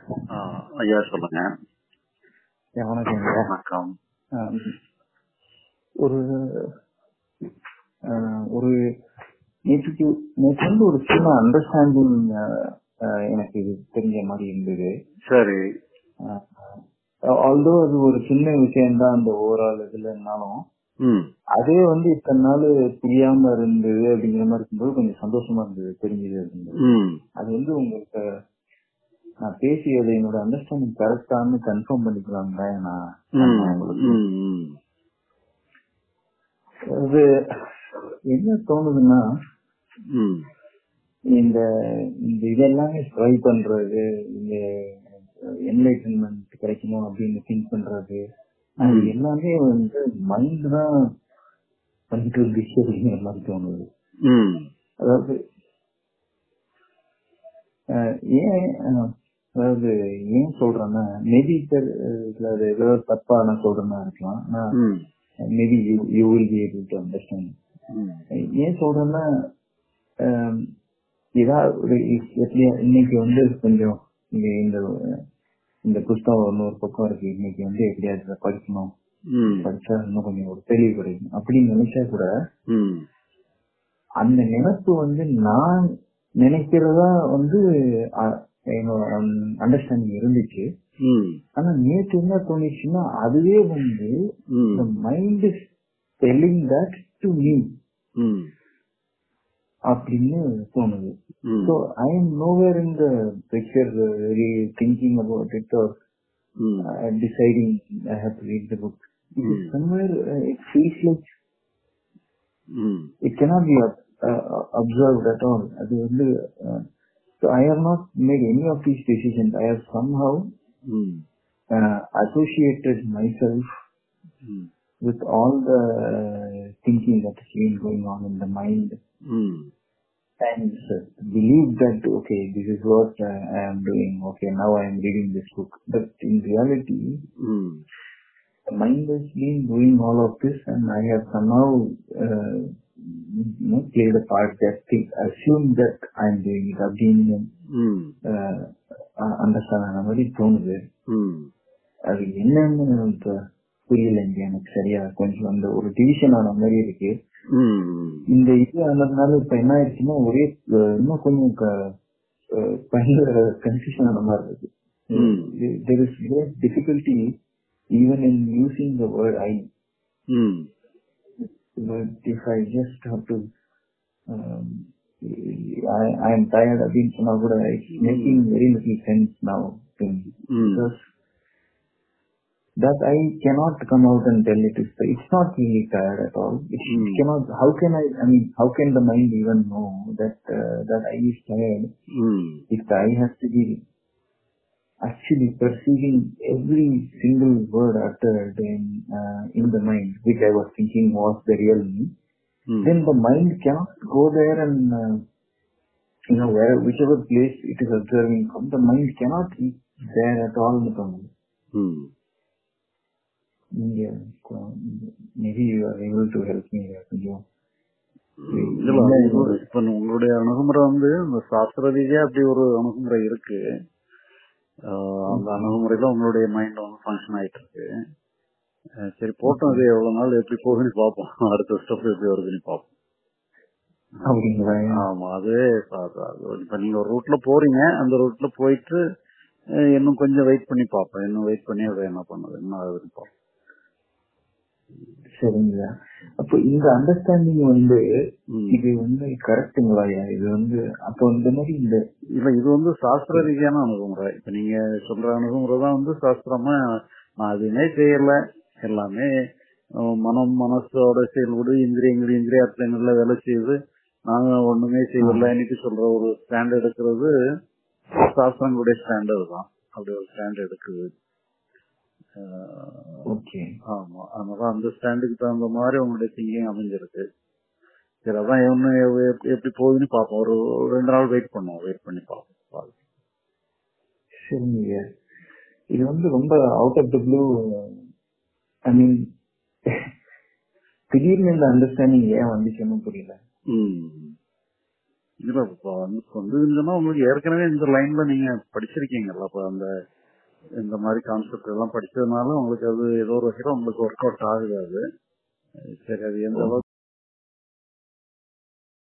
ஐயா சொல்லுங்க. வணக்கம். வணக்கம். ஒரு ஒரு நேற்று வந்து ஒரு சின்ன அண்டர்ஸ்டாண்டிங் எனக்கு இது தெரிஞ்ச மாதிரி இருந்தது. சரி. ஆல்தோ அது ஒரு சின்ன விஷயம்தான் அந்த ஓவரால் இதுல இருந்தாலும் அதே வந்து இத்தனை நாள் புரியாம இருந்தது அப்படிங்கிற மாதிரி இருக்கும்போது கொஞ்சம் சந்தோஷமா இருந்தது, தெரிஞ்சது இருந்தது. அது வந்து உங்களுக்கு நான் பேசியது என்னோட அண்டர்ஸ்டாண்டிங் கரெக்டானு கன்ஃபார்ம் பண்ணிக்கலாங்க. அது என்ன தோணுதுன்னா, இந்த இதெல்லாமே ட்ரை பண்றது, இந்த என்லைட்டன்மெண்ட் கிடைக்கணும் அப்படின்னு திங்க் பண்றது, அது எல்லாமே வந்து மைண்ட் தான் பண்ணிட்டு இருந்துச்சு அப்படிங்கிற மாதிரி தோணுது. அதாவது ஏன் சொல்றேன்னா, மேபி ஏதோ தப்பா நான் சொல்றேன்னா இருக்கலாம். Maybe you will be able to understand. ஏன் சொல்றேன்னா, ஏதாவது இன்னைக்கு வந்து கொஞ்சம் இந்த புஸ்தகம் இன்னொரு பக்கம் இருக்கு, இன்னைக்கு வந்து எப்படியாவது படிக்கணும், படிச்சா இன்னும் கொஞ்சம் ஒரு தெளிவு கிடைக்கும் அப்படின்னு நினைச்சா கூட அந்த நினைப்பு வந்து நான் நினைக்கிறதா வந்து என்னோட அண்டர்ஸ்டாண்டிங் இருந்துச்சு. ஆனா நேற்று என்ன தோணுச்சுன்னா, அதுவே வந்து mind is telling that to me அப்படின்னு தோணுது. So I am nowhere in the picture really thinking about it or deciding I have to read the book. Somewhere it feels like it cannot be observed at all. அது வந்து so I have not made any of these decisions. I have somehow associated myself with all the thinking that has been going on in the mind and believe that okay, this is what I am doing, okay, now I am reading this book. But in reality the mind has been doing all of this and I have somehow played a part that assume that I am doing it அப்படின்னு understand மாதிரி தோணுது. அது என்னன்னு புரியல எனக்கு சரியா. கொஞ்சம் அந்த ஒரு டிவிஷன் ஆன மாதிரி இருக்கு. இந்த இது ஆனதுனால இப்ப என்ன ஆயிடுச்சுன்னா, ஒரே இன்னும் கொஞ்சம் பயங்கர கன்ஃபியூஷன் ஆன மாதிரி இருக்கு. There is great difficulty even in using the word I. But if I just have to I am tired அப்படின்னு சொன்னா கூட it's making very little sense now to me. Because that I cannot come out and tell it is, it's not really tired at all. It cannot, how can how can the mind even know that that I is tired if the I has to be actually perceiving every single word uttered in the mind, which I was thinking was the real me. Then the mind cannot go there and whichever place it is observing from, the mind cannot be there at all. Maybe you are able to help me here. இப்ப உங்களுடைய அணுகுமுறை வந்து இந்த சாஸ்திர ரீதியா அப்படி ஒரு அணுகுமுறை இருக்கு. அந்த அணுகுமுறையில உங்களுடைய மைண்ட் வந்து ஃபங்க்ஷன் ஆயிட்டு இருக்கு. சரி போட்டோம், அது எவ்வளவு நாள் எப்படி போகுதுன்னு பார்ப்போம், அடுத்த ஸ்டெப் எப்படி வருதுன்னு பார்ப்போம். ஆமா, அதுவே இப்ப நீங்க ஒரு ரூட்ல போறீங்க, அந்த ரூட்ல போயிட்டு இன்னும் கொஞ்சம் வெயிட் பண்ணி பார்ப்போம், இன்னும் வெயிட் பண்ணி அதை என்ன பண்ணுது, என்ன ஆகுதுன்னு பார்ப்போம். சரிங்களா? அப்போ இந்த அண்டர்ஸ்டாண்டிங் வந்து இது வந்து கரெக்டுங்களா? இது வந்து அப்போ இந்த மாதிரி இது வந்து சாஸ்திர ரீதியான அணுகுமுறை. இப்ப நீங்க சொல்ற அணுகுமுறை தான் வந்து சாஸ்திரமா நான் எதுவுமே செய்யல, எல்லாமே மனம் மனசோட செயல்படு, இந்திரியார்த்தங்கள்ல வேலை செய்யுது, நாங்க ஒண்ணுமே செய்யல இன்னைக்கு சொல்ற ஒரு ஸ்டாண்ட் எடுக்கிறது சாஸ்திரங்களுடைய ஸ்டாண்டர்ட் தான். அப்படி ஒரு ஸ்டாண்ட் எடுக்குது. ஆமா, அதனால அந்த ஸ்டாண்டுக்கு தகுந்த மாதிரி உங்களுடைய திங்கிங் அமைஞ்சிருக்கு. சரி, அதான் எப்படி போகுதுன்னு பார்ப்போம். ஒரு 2 நாள் வெயிட் பண்ணுவோம், வெயிட் பண்ணி பார்ப்போம். சரிங்க. இது வந்து ரொம்ப அவுட் ஆஃப் த ப்ளூ, திடீர்னு இந்த அண்டர்ஸ்டாண்டிங் ஏன் வந்துச்சுன்னு புரியல. இல்ல இப்ப வந்து சொந்ததுன்னா உங்களுக்கு ஏற்கனவே இந்த லைன்ல நீங்க படிச்சிருக்கீங்கல்ல, அப்ப அந்த இந்த மாதிரி கான்செப்ட் எல்லாம் படிச்சதுனால உங்களுக்கு அது ஏதோ ஒரு வகையில உங்களுக்கு ஒர்க் அவுட் ஆகுது. அது சரி, அது எந்த அளவுக்கு